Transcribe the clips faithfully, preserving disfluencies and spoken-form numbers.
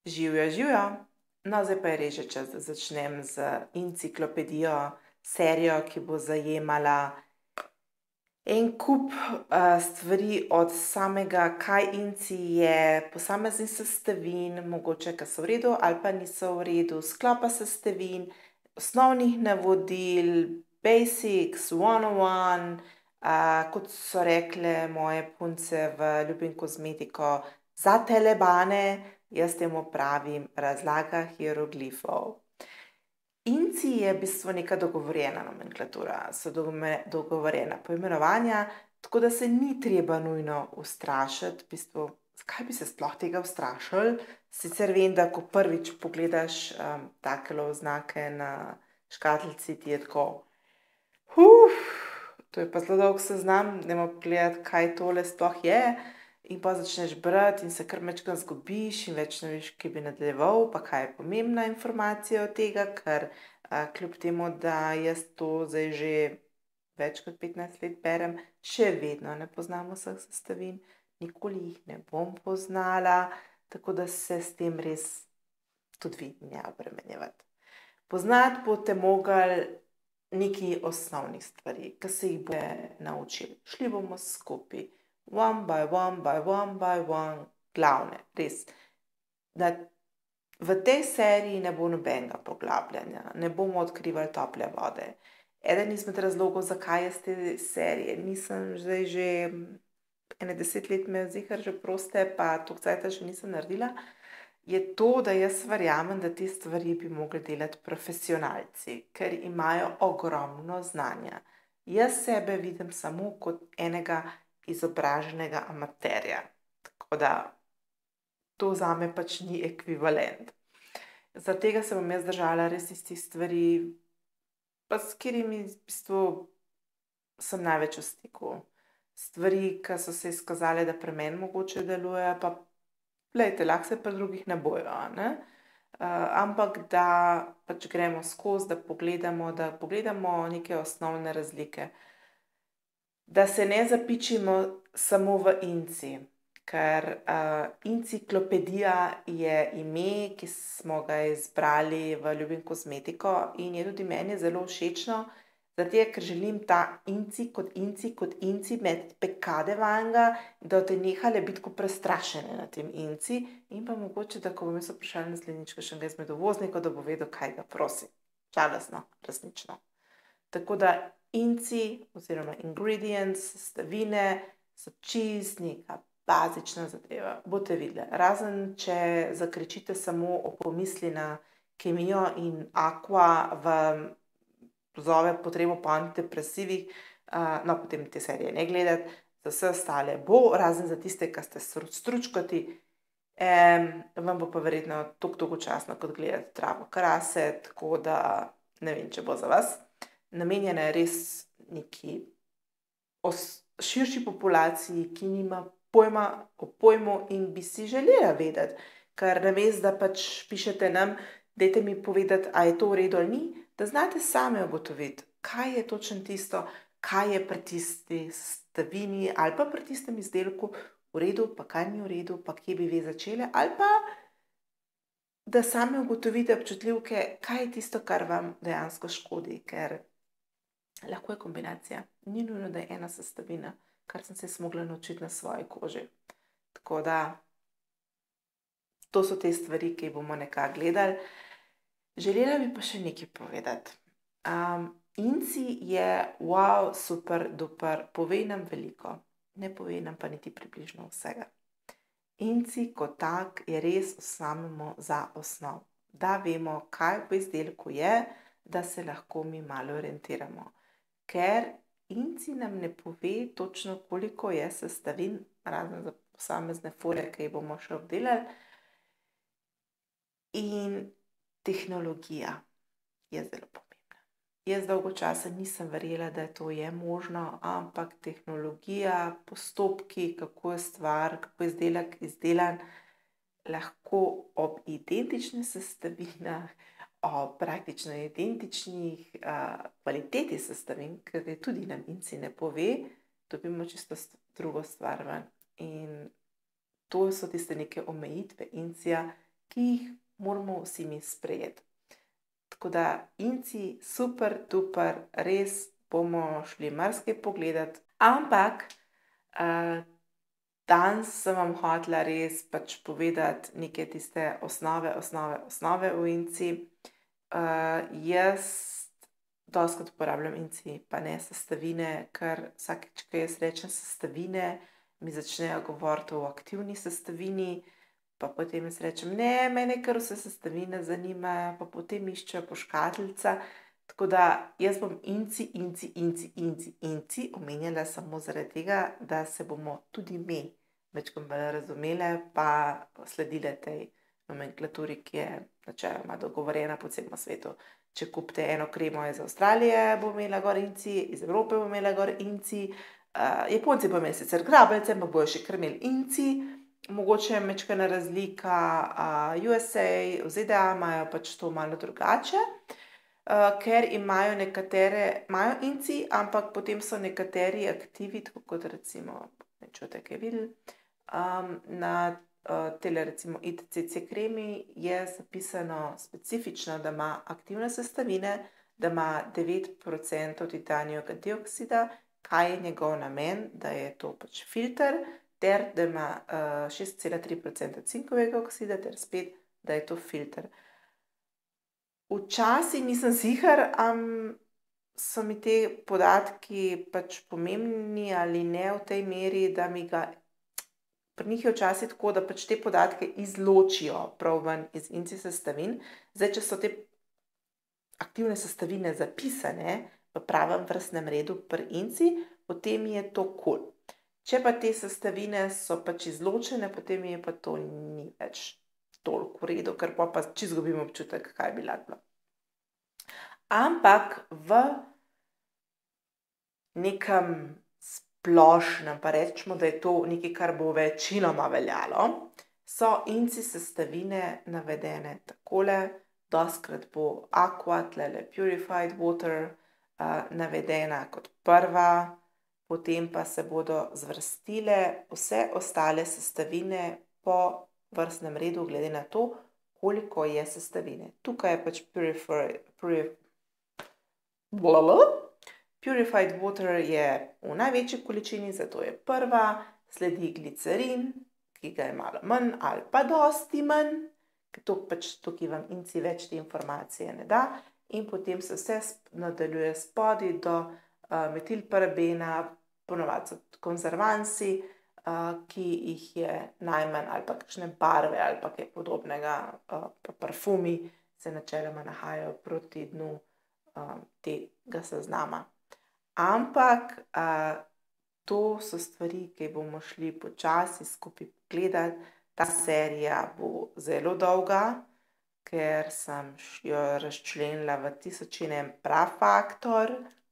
Živjo, živjo. No, zdaj pa je res že čas, da začnem z enciklopedijo, serijo, ki bo zajemala en kup uh, stvari od samega, kaj inci je, posameznih sestavin, mogoče, ki so v redu ali pa niso v redu, sklopa sestavin, osnovnih navodil, basics, one on one, uh, kot so rekle moje punce v Ljubim kozmetiko, za telebane. Jaz temu pravim razlaga hieroglifov. Inci je v bistvu neka dogovorjena nomenklatura, so dogovorjena poimenovanja, tako da se ni treba nujno ustrašiti. V bistvu, zakaj bi se sploh tega ustrašili? Sicer vem, da ko prvič pogledaš um, takele oznake na škatlici, ti je tako, uf, to je pa zelo dolg seznam, dajmo pogledati, kaj tole sploh je. In pa začneš brati in se kar majčkeno zgubiš in več ne veš, kaj bi nadaljeval, pa kaj je pomembna informacija od tega, ker a, kljub temu, da jaz to zdaj že več kot petnajst let berem, še vedno ne poznam vseh sestavin, nikoli jih ne bom poznala, tako da se s tem res tudi vi ne obremenjevati. Poznati boste mogli nekaj osnovnih stvari, ki se jih boste naučili. Šli bomo skupaj. One by one by one by one, glavne, res. Da v tej seriji ne bo nobenega poglabljanja, ne bomo odkrivali tople vode. Eden izmed razlogov, zakaj jaz te serije nisem zdaj že ene deset let me ziher že proste, pa toliko cajta še nisem naredila, je to, da jaz verjamem, da te stvari bi mogli delati profesionalci, ker imajo ogromno znanja. Jaz sebe vidim samo kot enega izobraženega amaterja. Tako da to zame pač ni ekvivalent. Zaradi tega se bom jaz držala res tistih stvari, pa s katerimi v bistvu sem največ v stiku. Stvari, ki so se izkazale, da pri meni mogoče delujejo, pa glejte, lahko se pri drugih ne bojo, ne? Uh, ampak da pač gremo skozi, da pogledamo, da pogledamo neke osnovne razlike. Da se ne zapičimo samo v inci, ker uh, enciklopedija je ime, ki smo ga izbrali v Ljubim kozmetiko in je tudi meni zelo všečno, zato ker želim ta inci kot inci kot inci med pekade vanga, da boste nehale biti ko prestrašene na tem inci in pa mogoče, da ko bom jaz vprašala naslednjič kakšnega izmed uvoznikov, da bo vedel, kaj ga prosi. Žalostno, resnično. Tako da inci oziroma ingredients, sestavine so čisto neka bazična zadeva. Boste videli, razen če zakričite samo o pomisli na kemijo in aqua vam pozove potrebo po antidepresivih, uh, no potem te serije ne gledati, za vse ostale bo, razen za tiste, ki ste stručkati, um, vam bo pa verjetno toliko dolgočasno, kot gledati travo krase, tako da ne vem, če bo za vas. Namenjena je res neki širši populaciji, ki nima pojma o pojmu in bi si želela vedeti, ker namesto, da pač pišete nam, dajte mi povedati, a je to v redu ali ni, da znate same ugotoviti, kaj je točno tisto, kaj je pri tisti sestavini ali pa pri tistem izdelku v redu, pa kaj ni v redu, pa kje bi vi začele, ali pa da same ugotovite občutljivke, kaj je tisto, kar vam dejansko škodi, ker lahko je kombinacija. Ni nujno, da je ena sestavina, kar sem se smogla naučiti na svoji koži. Tako da, to so te stvari, ki bomo nekako gledali. Želela bi pa še nekaj povedati. Um, inci je wow, super, duper, pove nam veliko. Ne pove nam pa niti približno vsega. Inci kot tak je res vzamemo za osnov. Da vemo, kaj v izdelku je, da se lahko mi malo orientiramo. Ker inci nam ne pove točno, koliko je sestavin, razen za posamezne folije, ki jih bomo še obdelali. In tehnologija je zelo pomembna. Jaz dolgo časa nisem verjela, da to je možno, ampak tehnologija, postopki, kako je stvar, kako je izdelek izdelan, lahko ob identičnih sestavinah, o praktično identičnih uh, kvaliteti sestavin, ker tudi nam inci ne pove, dobimo čisto drugo stvar ven. In to so tiste neke omejitve incija, ki ki jih moramo vsi mi sprejeti. Tako da inci, super, duper, res bomo šli marsikaj pogledati, ampak uh, danes sem vam hotela res pač povedati neke tiste osnove, osnove, osnove v inci. Uh, jaz dostikrat uporabljam inci, pa ne sestavine, ker vsakič, ko jaz rečem sestavine, mi začnejo govoriti o aktivni sestavini, pa potem jaz rečem, ne, mene kar vse sestavine zanimajo, pa potem iščejo po škatlicah. Tako da jaz bom inci, inci, inci, inci, inci omenjala samo zaradi tega, da se bomo tudi mi večkrat bolj razumele, pa sledile tej nomenklaturi, ki je načeloma dogovorjena po celem svetu. Če kupite eno kremo iz Avstralije, bo imela gor inci, iz Evrope bo imela gor inci, uh, Japonci bo imeli sicer grabeljce, ampak bojo še kar imeli inci. Mogoče je majčkena razlika, uh, U S A, v Z D A imajo pač to malo drugače, uh, ker imajo nekatere, imajo inci, ampak potem so nekateri aktivi, tako kot recimo, ne čute, kaj videli, um, na uh, tele recimo I T C C kremi je zapisano specifično, da ima aktivne sestavine, da ima devet procentov titanijevega dioksida, kaj je njegov namen, da je to pač filter, ter da ima uh, šest cela tri procenta cinkovega oksida, ter spet, da je to filter. Včasih nisem sicer, am so mi te podatki pač pomembni ali ne v tej meri, da mi ga, pri njih je včasih tako, da pač te podatke izločijo prav ven iz inci sestavin. Zdaj, če so te aktivne sestavine zapisane v pravem vrstnem redu pri inci, potem je to kul. Če pa te sestavine so pač izločene, potem je pa to ni več toliko v redu, ker pa pa čisto izgubim občutek, kaj bi lahko bilo. Ampak v nekem splošnem, pa rečemo, da je to nekaj, kar bo večinoma veljalo, so inci sestavine navedene takole, dostikrat bo aqua, tlele purified water, uh, navedena kot prva, potem pa se bodo zvrstile vse ostale sestavine po vrstnem redu, glede na to, koliko je sestavine. Tukaj je pač purified, purif, blablabla. Purified water je v največji količini, zato je prva, sledi glicerin, ki ga je malo manj ali pa dosti manj, ker to pač tukaj vam inci več te informacije ne da, in potem se vse nadaljuje spodaj do uh, metilparabena, ponovadi so konzervansi, uh, ki jih je najmanj, ali pa kakšne barve, ali pa kaj podobnega, uh, pa parfumi se načeloma nahajajo proti dnu uh, tega seznama. Ampak uh, to so stvari, ki bomo šli počasi skupaj pogledati. Ta serija bo zelo dolga, ker sem jo razčlenila v tisoč in en prafaktor.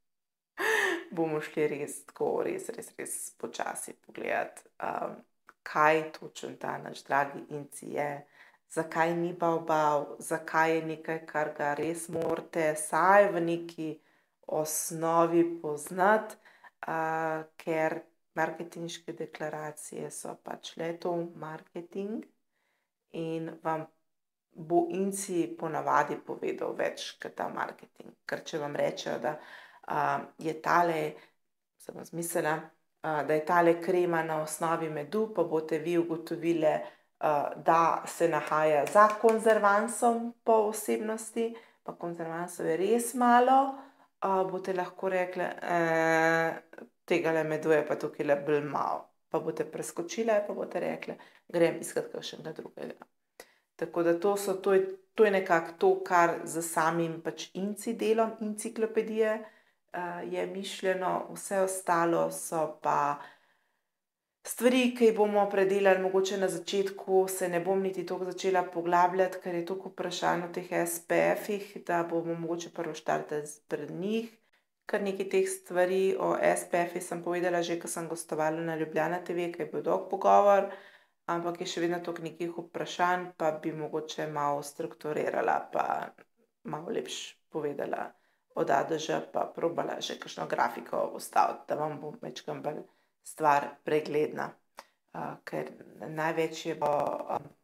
Bomo šli res tako, res, res, res počasi pogledati, um, kaj točno ta naš dragi inci je, zakaj ni bav-bav, zakaj je nekaj, kar ga res morate vsaj v neki osnovi poznati, uh, ker marketinške deklaracije so pač le to marketing in vam bo inci ponavadi povedal več kot ta marketing. Ker če vam rečejo, da uh, je tale, sem razmislila, uh, da je tale krema na osnovi medu, pa boste vi ugotovili, uh, da se nahaja za konzervansom po vsebnosti, pa konzervansov je res malo, uh, boste lahko rekli, eh, tegale medu je pa tukaj bolj malo. Pa boste preskočile, pa boste rekli, grem iskat kakšnega drugega. Tako da to, so, to, je, to je nekako to, kar za samim pač inci delom enciklopedije uh, je mišljeno, vse ostalo so pa stvari, ki jih bomo predelali mogoče na začetku, se ne bom niti toliko začela poglabljati, ker je toliko vprašanj o teh S P F-ih, da bomo mogoče prvo štartali pred njih. Kar nekaj teh stvari o S P F-ih sem povedala že, ko sem gostovala na Ljubljana T V, ki je bil dolg pogovor, ampak je še vedno toliko nekih vprašanj, pa bi mogoče malo strukturirala, pa malo lepš povedala od A do Ž, pa probala že kakšno grafiko vstaviti, da vam bo majčkeno bolj stvar pregledna. Uh, ker največ je bo um,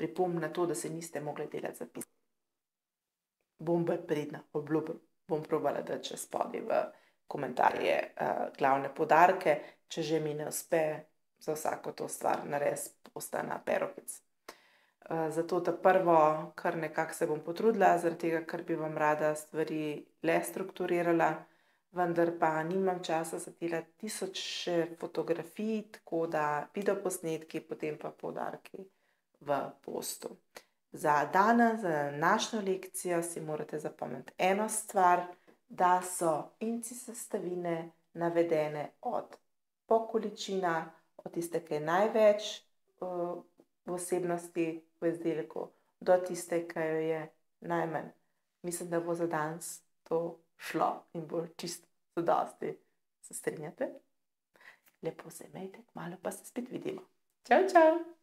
pripomb na to, da se niste mogli delati zapis. Bom bolj pridna, obljubim. Bom probala dati čez spodaj v komentarje uh, glavne poudarke, če že mi ne uspe za vsako to stvar narediti posta na Perokic. Uh, zato ta prvo, kar nekako se bom potrudila, zaradi tega, ker bi vam rada stvari le strukturirala, vendar pa nimam časa za delati tisoče fotografij, tako da video posnetki, potem pa poudarki v postu. Za danes, za današnjo lekcijo si morate zapomniti eno stvar, da so inci sestavine navedene od po količinah, od tiste, ki je največ uh, vsebnosti v izdelku, do tiste, ki jo je najmanj. Mislim, da bo za danes to šlo in bo čisto zadosti. Se strinjate? Lepo se imejte, kmalu pa se spet vidimo. Čau, čau!